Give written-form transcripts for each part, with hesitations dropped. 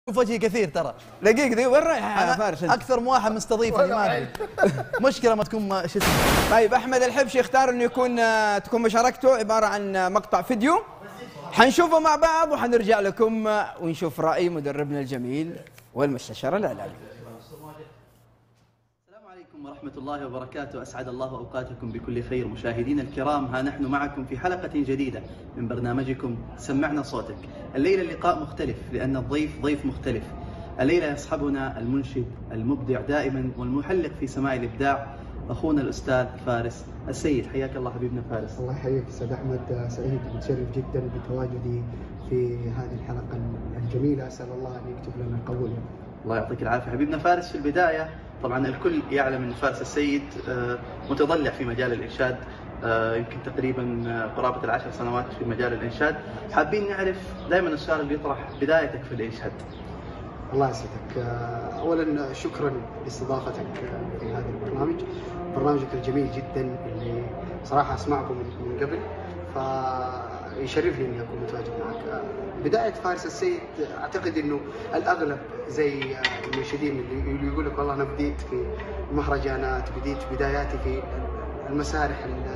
وجهي كثير ترى. دقيقة دقيقة، وين رايح يا فارس؟ اكثر من واحد مستضيفني ما ادري. مشكلة ما تكون شو اسمه. طيب احمد الحبشي اختار انه تكون مشاركته عبارة عن مقطع فيديو حنشوفه مع بعض وحنرجع لكم ونشوف رأي مدربنا الجميل والمستشار الإعلامي. السلام عليكم ورحمة الله وبركاته، أسعد الله أوقاتكم بكل خير. مشاهدينا الكرام، ها نحن معكم في حلقة جديدة من برنامجكم سمعنا صوتك. الليلة اللقاء مختلف لأن الضيف ضيف مختلف. الليلة يصحبنا المنشد المبدع دائما والمحلق في سماع الإبداع، أخونا الأستاذ فارس السيد. حياك الله حبيبنا فارس. الله يحييك أستاذ أحمد، سعيد ومتشرف جدا بتواجدي في هذه الحلقة الجميلة. أسأل الله أن يكتب لنا القبول. الله يعطيك العافية حبيبنا فارس. في البداية طبعا الكل يعلم أن فارس السيد متضلع في مجال الإنشاد، يمكن تقريبا قرابة 10 سنوات في مجال الإنشاد. حابين نعرف دائما السؤال اللي يطرح، بدايتك في الإنشاد. الله يسعدك. أولا شكرا لاستضافتك في هذا البرنامج، برنامجك الجميل جدا اللي صراحة أسمعكم من قبل، فيشرفني إني أكون متواجد معك. بداية فارس السيد أعتقد إنه الأغلب زي المنشدين اللي يقول لك والله أنا بديت في المهرجانات، بديت بداياتي في المسارح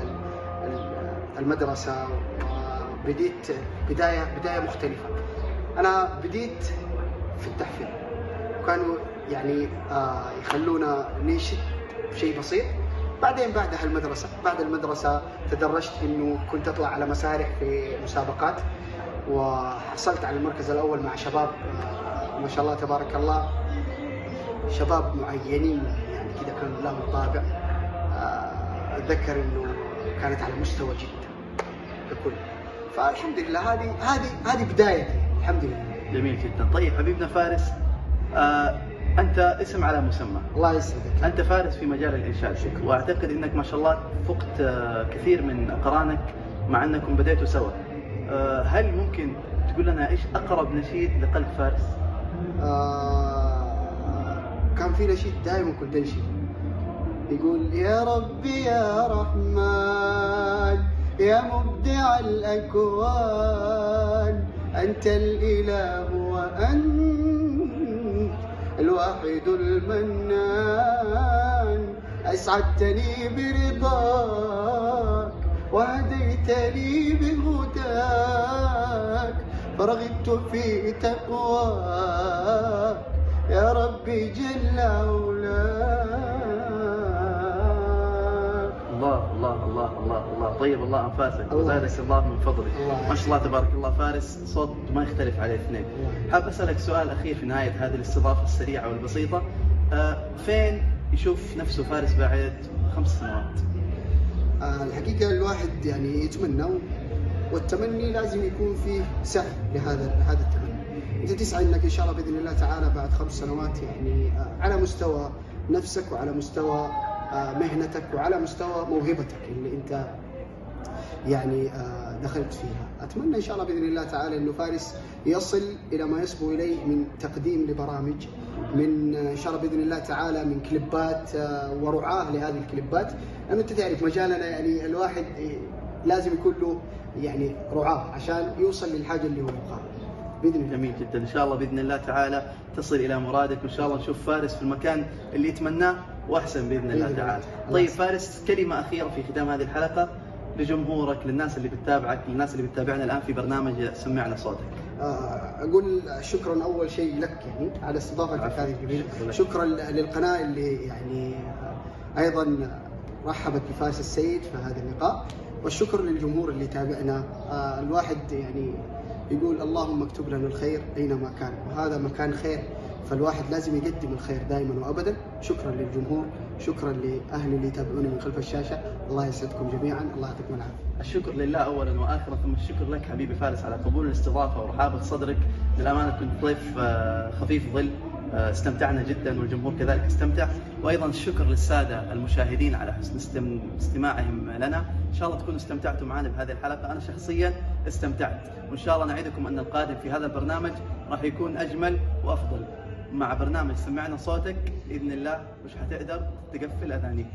المدرسة، بديت بداية مختلفة. أنا بديت في التحفيظ، وكانوا يعني يخلونا ننشد شيء بسيط. بعدين بعد المدرسة تدرجت إنه كنت أطلع على مسارح في مسابقات، وحصلت على المركز الأول مع شباب ما شاء الله تبارك الله، شباب معينين يعني كذا كانوا لهم طابع. أتذكر إنه كانت على مستوى جدا ككل. فالحمد لله هذه بدايتي الحمد لله. جميل جدا. طيب حبيبنا فارس، أنت اسم على مسمى. الله يسعدك. أنت فارس في مجال الإنشاد، وأعتقد أنك ما شاء الله فقت كثير من أقرانك مع أنكم بديتوا سوا. هل ممكن تقول لنا إيش أقرب نشيد لقلب فارس؟ كان في نشيد دائما كنت أنشد، يقول يا ربي يا رحمن يا مبدع الأكوان، أنت الإله وأنت الواحد المنان، أسعدتني برضاك وهديتني بهداك، فرغبت في تقواك يا ربي جل علاك. الله الله الله الله الله. طيب الله أنفاسك وزادك الله من فضلك. ما شاء الله تبارك الله. فارس صوت ما يختلف عليه اثنين. حاب أسألك سؤال أخير في نهاية هذه الاستضافة السريعة والبسيطة. فين يشوف نفسه فارس بعد 5 سنوات؟ الحقيقة الواحد يعني يتمنى، والتمني لازم يكون فيه سعي لهذا التمني. أنت تسعى إنك إن شاء الله بإذن الله تعالى بعد 5 سنوات يعني على مستوى نفسك وعلى مستوى مهنتك وعلى مستوى موهبتك اللي أنت يعني دخلت فيها. أتمنى إن شاء الله بإذن الله تعالى إنه فارس يصل إلى ما يصبو إليه من تقديم لبرامج، من إن شاء الله بإذن الله تعالى من كليبات ورعاة لهذه الكليبات، لأنه أنت تعرف مجالنا يعني الواحد لازم يكون له يعني رعاة عشان يوصل للحاجة اللي هو يبغاها بإذن الله. جميل جدا. إن شاء الله بإذن الله تعالى تصل إلى مرادك، وإن شاء الله نشوف فارس في المكان اللي يتمناه وأحسن بإذن الله تعالى. طيب فارس، كلمة أخيرة في ختام هذه الحلقة لجمهورك، للناس اللي بتتابعك، للناس اللي بتتابعنا الآن في برنامج سمعنا صوتك. أقول شكرا أول شيء لك يعني على استضافتك هذه الجميلة. شكرا للقناة اللي يعني أيضا رحبت بفارس السيد في هذا اللقاء، والشكر للجمهور اللي تابعنا. الواحد يعني يقول اللهم اكتب لنا الخير أينما كان، وهذا مكان خير، فالواحد لازم يقدم الخير دائما وأبدا. شكرا للجمهور، شكرا لأهلي اللي يتابعوني من خلف الشاشة. الله يسعدكم جميعا، الله يعطيكم العافية. الشكر لله أولا وآخرا، ثم الشكر لك حبيبي فارس على قبول الاستضافة ورحابة صدرك. للأمانة كنت ضيف خفيف ظل، استمتعنا جدا والجمهور كذلك استمتع. وأيضا الشكر للسادة المشاهدين على حسن استماعهم لنا. إن شاء الله تكونوا استمتعتوا معنا بهذه الحلقة. أنا شخصيا استمتعت، وإن شاء الله نعدكم أن القادم في هذا البرنامج راح يكون أجمل وأفضل. مع برنامج سمعنا صوتك بإذن الله مش حتقدر تقفل أذانيك.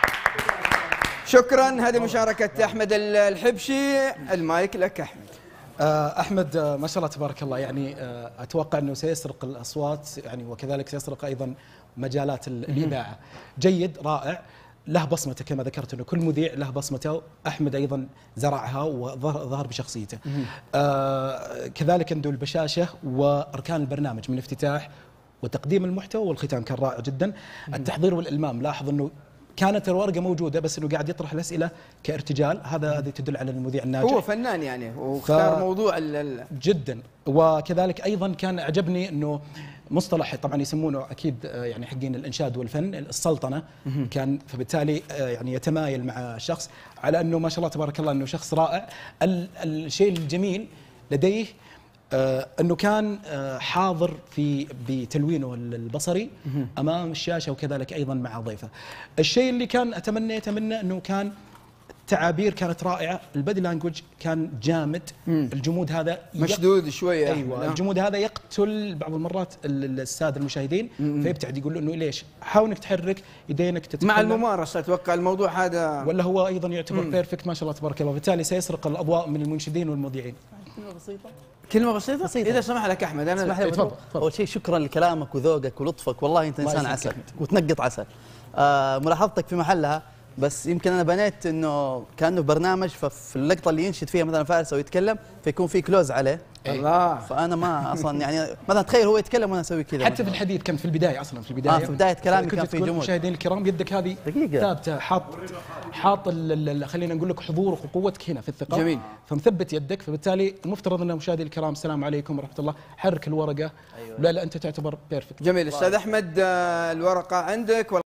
شكرا. هذه مشاركة أحمد الحبشي. المايك لك أحمد. احمد ما شاء الله تبارك الله، يعني اتوقع انه سيسرق الاصوات يعني، وكذلك سيسرق ايضا مجالات الاذاعه. جيد، رائع، له بصمته كما ذكرت، انه كل مذيع له بصمته، احمد ايضا زرعها وظهر بشخصيته. كذلك عنده البشاشه واركان البرنامج من افتتاح وتقديم المحتوى والختام كان رائع جدا. التحضير والالمام، لاحظ انه كانت الورقه موجوده بس انه قاعد يطرح الاسئله كارتجال، هذه تدل على المذيع الناجح. هو فنان يعني، واختار موضوع جدا. وكذلك ايضا كان عجبني انه مصطلح طبعا يسمونه اكيد يعني حقين الانشاد والفن السلطنه، كان فبالتالي يعني يتمايل مع الشخص على انه ما شاء الله تبارك الله انه شخص رائع. الشيء الجميل لديه انه كان حاضر بتلوينه البصري امام الشاشه، وكذلك ايضا مع ضيفه. الشيء اللي كان اتمنى انه كان تعابير كانت رائعه، البادي لانجوج كان جامد. الجمود هذا مشدود شويه. ايوه، الجمود هذا يقتل بعض المرات الساده المشاهدين، فيبتعد، يقول له انه ليش؟ حاول انك تحرك يدينك تتكلم مع الممارسه. اتوقع الموضوع هذا، ولا هو ايضا يعتبر بيرفكت ما شاء الله تبارك الله، وبالتالي سيسرق الاضواء من المنشدين والمذيعين. كلمة بسيطة؟ إذا سمح لك أحمد، أنا اسمح لي. تفضل. أول شيء شكرا لكلامك وذوقك ولطفك، والله أنت إنسان عسل وتنقط عسل. ملاحظتك في محلها، بس يمكن أنا بنيت إنه كأنه برنامج، ففي اللقطة اللي ينشد فيها مثلا فارس أو يتكلم فيكون في كلوز عليه. الله. فأنا ما أصلا يعني مثلا تخيل هو يتكلم وأنا أسوي كذا. حتى في الحديث كنت في البداية أصلا، في البداية في بداية كلامي كان في جمهور. مشاهدين الكرام يدك هذه ثابتة، حاط خلينا نقول لك حضورك وقوتك هنا في الثقة. جميل. فمثبت يدك، فبالتالي المفترض أن مشاهدي الكرام السلام عليكم ورحمة الله، حرك الورقة. لا أنت تعتبر بيرفكت. جميل. أستاذ أحمد، الورقة عندك.